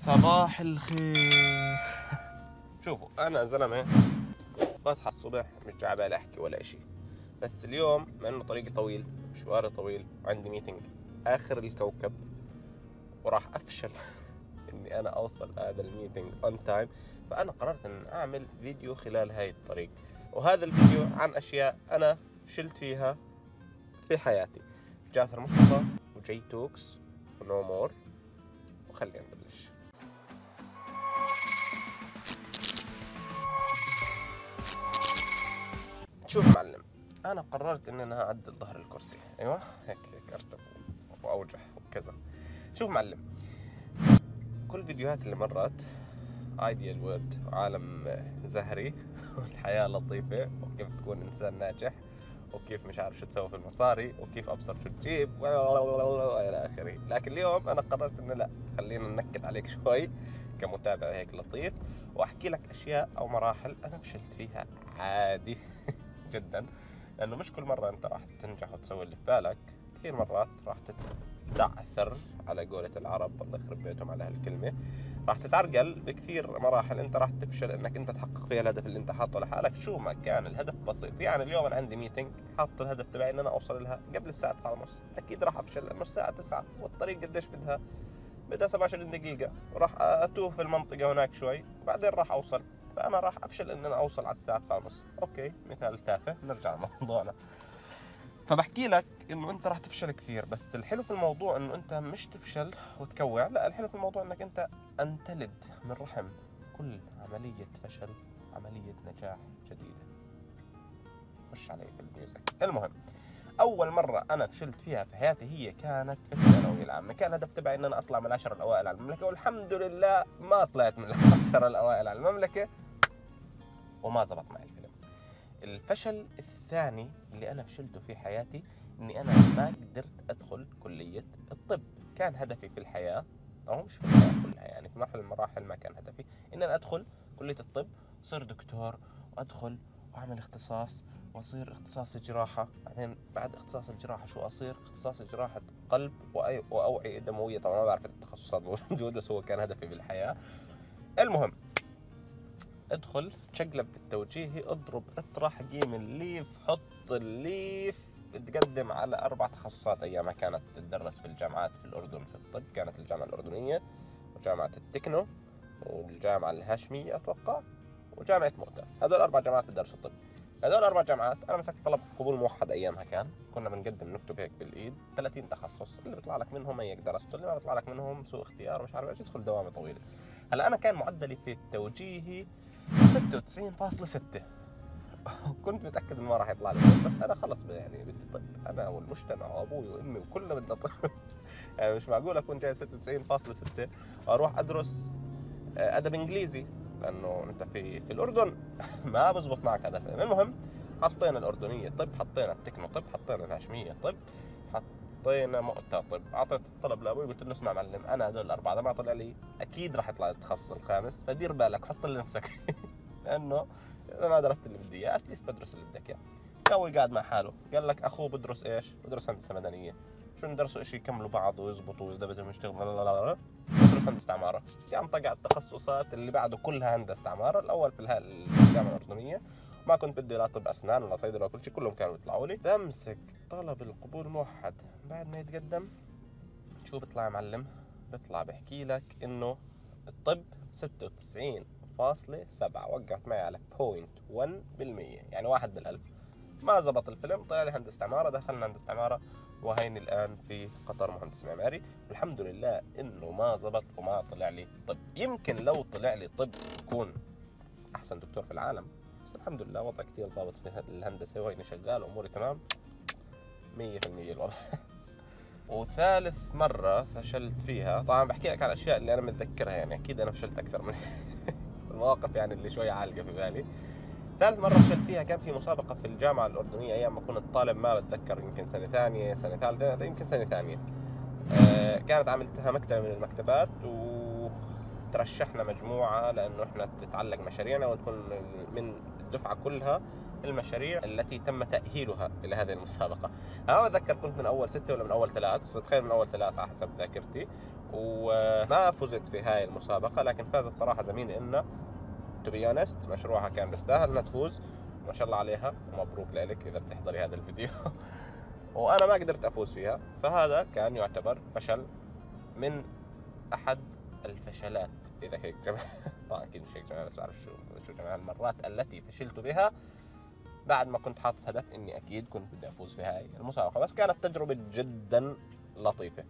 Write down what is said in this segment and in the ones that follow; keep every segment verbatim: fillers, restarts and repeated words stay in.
صباح الخير. شوفوا انا زلمه بصحى الصبح مش جاي بالي احكي ولا اشي، بس اليوم مع انه طريقي طويل مشواري طويل وعندي ميتنج اخر الكوكب وراح افشل اني انا اوصل هذا الميتنج اون تايم، فانا قررت ان اعمل فيديو خلال هاي الطريق، وهذا الفيديو عن اشياء انا فشلت فيها في حياتي. جاسر مصطفى وجي توكس ونو مور، وخلينا نبلش. شوف معلم، انا قررت ان انا اعدل ظهر الكرسي، ايوه هيك هيك ارتب واوجح وكذا. شوف معلم، كل فيديوهات اللي مرت ايديال وورد وعالم زهري والحياة لطيفة وكيف تكون انسان ناجح وكيف مش عارف شو تسوي في المصاري وكيف ابصر شو تجيب والى اخره، لكن اليوم انا قررت انه لا، خلينا ننكد عليك شوي كمتابع هيك لطيف واحكي لك اشياء او مراحل انا فشلت فيها عادي جدا، لانه مش كل مره انت راح تنجح وتسوي اللي في بالك، كثير مرات راح تتعثر على قولة العرب، الله يخرب بيتهم على هالكلمه، راح تتعرقل بكثير مراحل، انت راح تفشل انك انت تحقق فيها الهدف اللي انت حاطه لحالك، شو ما كان الهدف بسيط. يعني اليوم انا عندي ميتنج حاط الهدف تبعي ان انا اوصل لها قبل الساعه تسعة ونص، اكيد راح افشل لانه الساعه تسعة والطريق قديش بدها؟ بدها سبعة وعشرين دقيقه، وراح اتوه في المنطقه هناك شوي، بعدين راح اوصل، فانا راح افشل ان انا اوصل على الساعه تسعة ونص. اوكي مثال تافه، نرجع لموضوعنا. فبحكي لك انه انت راح تفشل كثير، بس الحلو في الموضوع انه انت مش تفشل وتكوع، لا، الحلو في الموضوع انك انت ان تلد من رحم كل عملية فشل عملية نجاح جديدة. خش علي في الميوزك. المهم، اول مرة انا فشلت فيها في حياتي هي كانت في الثانوية العامة، كان الهدف تبعي ان انا اطلع من العشرة الاوائل على المملكة، والحمد لله ما طلعت من العشرة الاوائل على المملكة وما زبط معي الفيلم. الفشل الثاني اللي أنا فشلته في حياتي إني أنا ما قدرت أدخل كلية الطب. كان هدفي في الحياة، أو مش في الحياة كلها، يعني في مرحلة من المراحل ما كان هدفي إن أنا أدخل كلية الطب، صير دكتور وأدخل وأعمل اختصاص وأصير اختصاص جراحة، بعدين بعد اختصاص الجراحة شو أصير؟ اختصاص جراحة قلب وأوعية دموية. طبعا ما بعرف التخصصات موجودة، بس هو كان هدفي بالحياة. المهم، ادخل تشقلب في التوجيهي، اضرب اطرح قيم الليف حط الليف، تقدم على اربع تخصصات ايامها كانت تدرس في الجامعات في الاردن في الطب، كانت الجامعه الاردنيه وجامعه التكنو والجامعه الهاشميه اتوقع وجامعه مؤتة، هذول اربع جامعات بتدرسوا الطب. هذول اربع جامعات انا مسكت طلب قبول موحد ايامها، كان كنا بنقدم نكتب هيك بالايد ثلاثين تخصص، اللي بيطلع لك منهم هيك درسته، اللي ما بيطلع لك منهم سوء اختيار مش عارف ايش، تدخل دوامه طويله. هلا انا كان معدلي في التوجيهي ستة وتسعين فاصلة ستة كنت متأكد انه ما راح يطلع لي طب، بس انا خلص يعني بدي طب، انا والمجتمع وابوي وامي وكلنا بدنا طب يعني مش معقول اكون جاي ستة وتسعين فاصلة ستة واروح ادرس ادب انجليزي، لانه انت في في الاردن ما بزبط معك هذا. المهم، حطينا الاردنيه طب، حطينا التكنو طب، حطينا الهاشميه طب، حطينا مؤتة طب. اعطيت الطلب لابوي قلت له اسمع معلم، انا هدول الاربعه اذا ما طلع لي اكيد راح يطلع التخصص الخامس، فدير بالك حط لنفسك لانه اذا ما درست اللي بدي اياه اتليست بدرس اللي بدك اياه. سوي قاعد مع حاله، قال لك اخوه بدرس ايش؟ بدرس هندسه مدنيه، شو ندرسوا شيء يكملوا بعض ويزبطوا اذا بدهم يشتغلوا، لا لا لا بدرس هندسه عماره. قام طقع التخصصات اللي بعده كلها هندسه عماره، الاول في الجامعه الاردنيه، ما كنت بدي لا طب اسنان ولا صيدله ولا كل شيء، كلهم كانوا يطلعوا لي. بمسك طلب القبول موحد، بعد ما يتقدم شو بيطلع يا معلم؟ بيطلع بحكي لك انه الطب ستة وتسعين فاصلة سبعة، وقعت معي على بوينت واحد بالمية، يعني واحد بالألف. ما زبط الفيلم، طلع لي هندسة عمارة، دخلنا هندسة عمارة وهيني الآن في قطر مهندس معماري. الحمد لله إنه ما زبط وما طلع لي طب، يمكن لو طلع لي طب يكون أحسن دكتور في العالم، بس الحمد لله وضع كتير ظابط في الهندسة وهيني شغال وأموري تمام مية بالمية الوضع. وثالث مرة فشلت فيها، طبعا بحكي لك على الأشياء اللي أنا متذكرها، يعني أكيد أنا فشلت أكثر من المواقف يعني اللي شوية عالقة في بالي. ثالث مرة فشلت فيها كان في مسابقة في الجامعة الأردنية أيام ما كنت طالب، ما بتذكر يمكن سنة ثانية سنة ثالثة يمكن سنة ثانية. آه كانت عملتها مكتبة من المكتبات، وترشحنا مجموعة لأنه إحنا تتعلق مشاريعنا ونكون من الدفعة كلها المشاريع التي تم تأهيلها إلى هذه المسابقة. أنا ما بتذكر كنت من أول ستة ولا من أول ثلاث، بس بتخيل من أول ثلاثة على حسب ذاكرتي. وما فزت في هاي المسابقة، لكن فازت صراحة زميلي إنه تو بي اونست مشروعها كان بيستاهل انها تفوز، ما شاء الله عليها ومبروك لك اذا بتحضري هذا الفيديو. وانا ما قدرت افوز فيها، فهذا كان يعتبر فشل من احد الفشلات، اذا هيك جماعة. طبعا اكيد مش هيك جماعة، بس بعرف شو شو جماعة المرات التي فشلت بها بعد ما كنت حاطط هدف اني اكيد كنت بدي افوز في هاي المسابقة. بس كانت تجربة جدا لطيفة.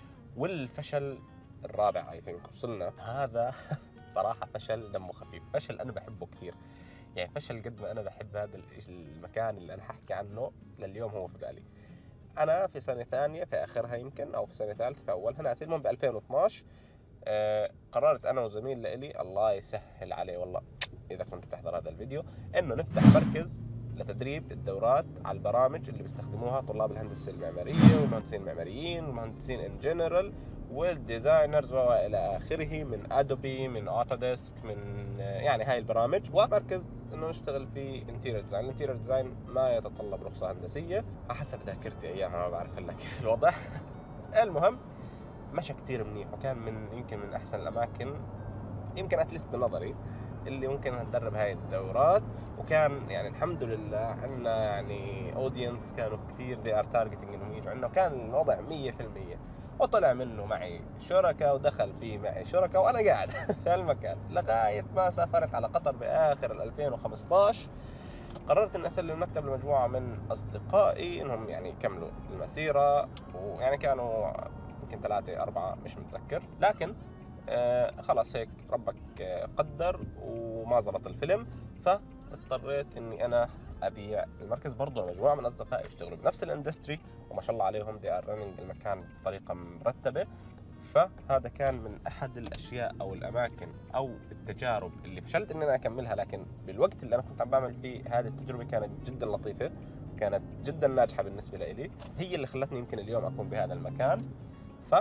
والفشل الرابع اي ثينك وصلنا، هذا صراحة فشل دمه خفيف، فشل أنا بحبه كثير، يعني فشل قد ما أنا بحب هذا المكان اللي أنا ححكي عنه لليوم هو في بالي. أنا في سنة ثانية في آخرها يمكن، أو في سنة ثالثة في أولها ناسي، المهم ب ألفين واثناشر آه قررت أنا وزميل لإلي الله يسهل عليه والله إذا كنت تحضر هذا الفيديو، إنه نفتح مركز لتدريب الدورات على البرامج اللي بيستخدموها طلاب الهندسة المعمارية والمهندسين المعماريين والمهندسين إن جنرال والديزاينرز والى اخره، من ادوبي، من اوتوديسك، من يعني هاي البرامج. ومركز انه نشتغل في انتيريور ديزاين. الانتيريور ديزاين ما يتطلب رخصه هندسيه حسب ذاكرتي ايامها، ما بعرف هلا كيف الوضع. المهم مشى كثير منيح، وكان من يمكن من احسن الاماكن يمكن اتليست بنظري اللي ممكن ندرب هاي الدورات. وكان يعني الحمد لله عندنا يعني اودينس كانوا كثير دي ار تارجتنج انهم يجوا عندنا، وكان الوضع مية بالمية. وطلع منه معي شركاء ودخل فيه معي شركاء وانا قاعد في المكان لغايه ما سافرت على قطر باخر ألفين وخمسطعش. قررت اني اسلم المكتب لمجموعه من اصدقائي انهم يعني يكملوا المسيره، ويعني كانوا يمكن ثلاثه اربعه مش متذكر، لكن آه خلاص هيك ربك آه قدر وما زبط الفيلم. فاضطريت اني انا ابيع المركز. برضه مجموعه من اصدقائي يشتغلوا بنفس الاندستري وما شاء الله عليهم دي ار رننج المكان بطريقه مرتبه. فهذا كان من احد الاشياء او الاماكن او التجارب اللي فشلت ان انا اكملها، لكن بالوقت اللي انا كنت عم بعمل فيه هذه التجربه كانت جدا لطيفه، كانت جدا ناجحه بالنسبه لي، هي اللي خلتني يمكن اليوم اكون بهذا المكان. ف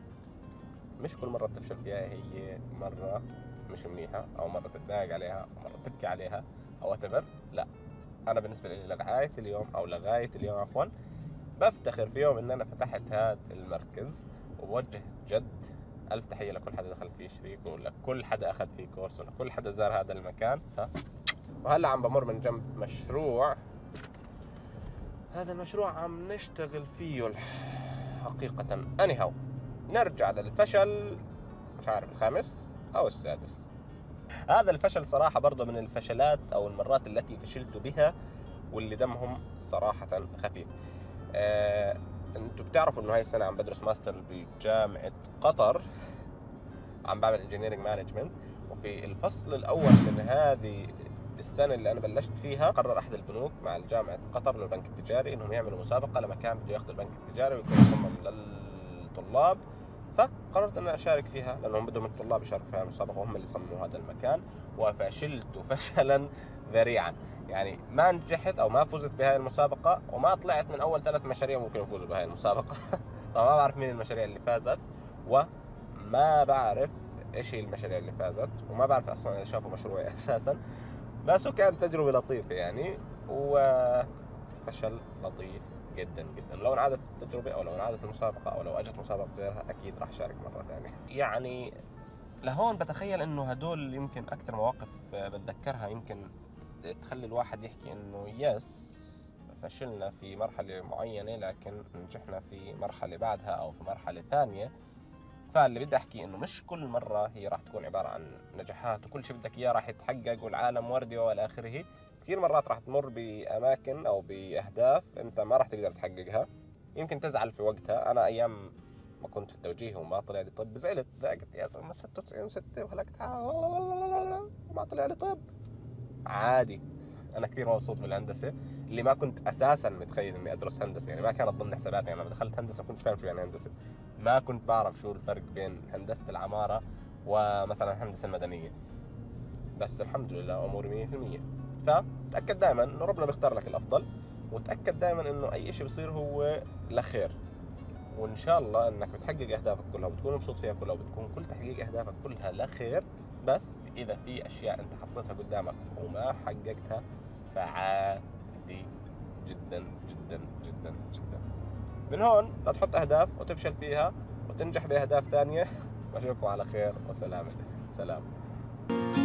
مش كل مره بتفشل فيها، هي مره مش منيحه او مره تتضايق عليها او مره تبكي عليها او اعتبر. لا، انا بالنسبه لي لغايه اليوم او لغايه اليوم عفوا بفتخر في يوم ان انا فتحت هذا المركز. وبوجه جد الف تحيه لكل حدا دخل فيه شريك، ولكل حدا اخذ فيه كورس، ولكل حدا زار هذا المكان. ف وهلا عم بمر من جنب مشروع، هذا المشروع عم نشتغل فيه حقيقه. اني هاو نرجع للفشل، مش عارف الخامس او السادس. هذا الفشل صراحة برضه من الفشلات أو المرات التي فشلت بها واللي دمهم صراحة خفيف. آه، أنتوا بتعرفوا إنه هاي السنة عم بدرس ماستر بجامعة قطر، عم بعمل انجينيرنج مانجمنت. وفي الفصل الأول من هذه السنة اللي أنا بلشت فيها قرر أحد البنوك مع جامعة قطر للبنك التجاري إنهم يعملوا مسابقة لمكان بده ياخذوا البنك التجاري ويكون مصمم للطلاب. فقررت أن أشارك فيها لأنهم بدهم الطلاب يشاركوا فيها المسابقة وهم اللي صمموا هذا المكان. وفشلت فشلا ذريعا، يعني ما نجحت أو ما فزت بهاي المسابقة، وما طلعت من أول ثلاث مشاريع ممكن يفوزوا بهاي المسابقة. طبعا ما بعرف مين المشاريع اللي فازت، وما بعرف إيش هي المشاريع اللي فازت، وما بعرف أصلا إذا شافوا مشروعي أساسا. بس كانت تجربة لطيفة يعني، وفشل لطيف جدا جدا. لو انعادت التجربة او لو انعادت المسابقة او لو اجت مسابقة غيرها اكيد راح اشارك مرة ثانية. يعني لهون بتخيل انه هدول يمكن اكثر مواقف بتذكرها يمكن تخلي الواحد يحكي انه يس فشلنا في مرحلة معينة لكن نجحنا في مرحلة بعدها او في مرحلة ثانية. فاللي بدي احكي انه مش كل مرة هي راح تكون عبارة عن نجاحات وكل شيء بدك اياه راح يتحقق والعالم وردي والى اخره. كثير مرات راح تمر باماكن او باهداف انت ما راح تقدر تحققها، يمكن تزعل في وقتها. انا ايام ما كنت في التوجيه وما طلع لي طب زعلت ضاقت يا زلمه ستة وتسعين ستة وهلكت وما طلع لي طب عادي. انا كثير مبسوط بالهندسه اللي ما كنت اساسا متخيل اني ادرس هندسه، يعني ما كانت ضمن حساباتي. يعني لما دخلت هندسه ما كنتش فاهم شو يعني هندسه، ما كنت بعرف شو الفرق بين هندسه العماره ومثلا الهندسه المدنيه. بس الحمد لله اموري مية بالمية. فتأكد دائما انه ربنا بيختار لك الافضل، وتأكد دائما انه اي شيء بيصير هو لخير، وان شاء الله انك بتحقق اهدافك كلها وبتكون مبسوط فيها كلها وبتكون كل تحقيق اهدافك كلها لخير. بس اذا في اشياء انت حطيتها قدامك وما حققتها فعادي جدا جدا جدا جدا. من هون لا تحط اهداف وتفشل فيها وتنجح بأهداف ثانية. وأشوفكم على خير وسلامة. سلام.